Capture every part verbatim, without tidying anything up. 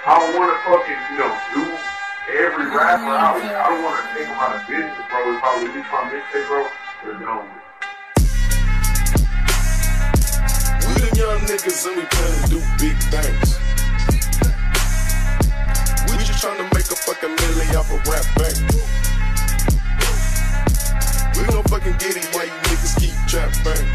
I don't want to fucking, you know, do every rapper out. I don't want to think about a business, bro. If I release my mixtape, bro, we're done with it. We the young niggas and we plan to do big things. We just trying to make a fucking million off a rap bank. We gon' fucking get it while you niggas keep trap bang.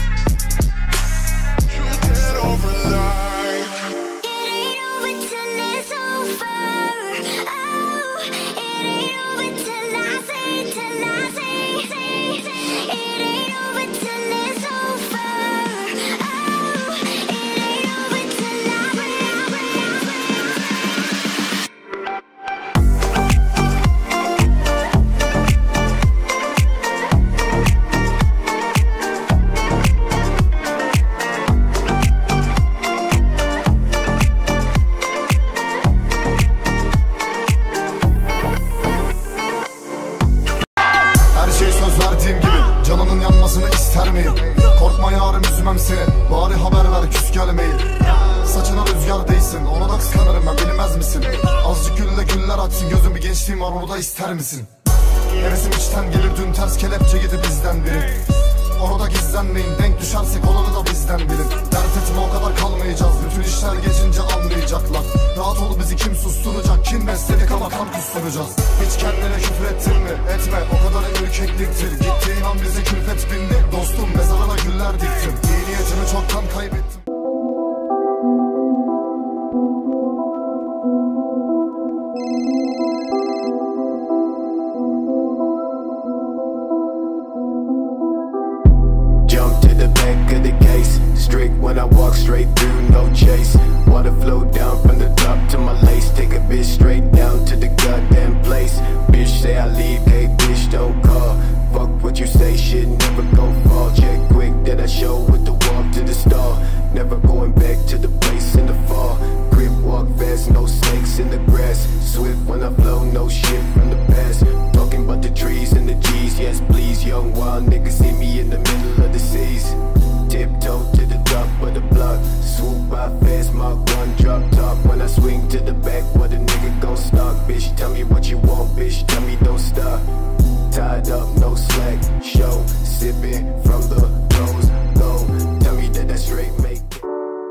You get over life. It ain't over till it's over. Oh, it ain't over till I say, till I say, say, say. It ain't over till it's over. Oh, it ain't over till I canının yanmasını ister miyim? Korkma yarım üzmem seni, bari haber ver küs gelmeyin. Saçına rüzgar değsin, ona da kıskanırım ben, bilmez misin? Azıcık gülle güller açsın gözüm, bir gençliğim var orada ister misin? Hevesim içten gelir, dün ters kelepçe yedi bizden biri. Orada gizlenmeyin, denk düşersek olanı da bizden bilin. Dert etme, o kadar kalmayacağız, bütün işler geçince anlayacaklar. Rahat ol, bizi kim susturacak, kim besledik ama kan kusturacağız. Hiç kendine küfür ettin mi? Etme, o kadar ürkekliktir. Gittiğin an bize külfet bindi, dostum mezarına güller diktim. İyi niyetimi çoktan kaybettim. Strict when I walk straight through, no chase. Water flow down from the top to my lace. Take a bitch straight down to the goddamn place. Bitch say I leave, hey bitch don't call. Fuck what you say, shit never gon' fall. Check quick that I show with the walk to the stall. Never going back to the place in the fall. Grip walk fast, no snakes in the grass. Swift when I flow, no shit from the past. Talking about the trees and the G's, yes please. Young wild niggas see me in the middle of the seas. Tiptoe to the top of the block. Swoop by fast, Mark one, drop top. When I swing to the back, what a nigga gon' stalk. Bitch, tell me what you want, bitch, tell me don't stop. Tied up, no slack, show. Sipping from the rose gold. Tell me that that straight make it.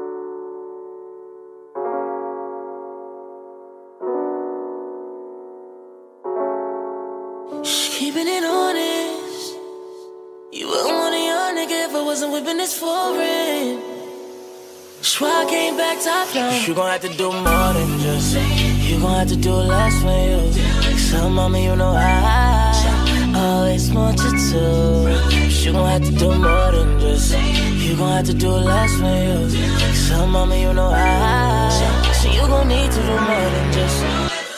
Keeping it honest, you wouldn't want a young nigga if I wasn't whipping this foreign. That's why I came back top down. You gon' have to do more than just, you gon' have to do less for you. So mama, you know I always want you to. You gon' have to do more than just, you gon' have to do less for you. So mama, you know I, so you gon' need to do more than just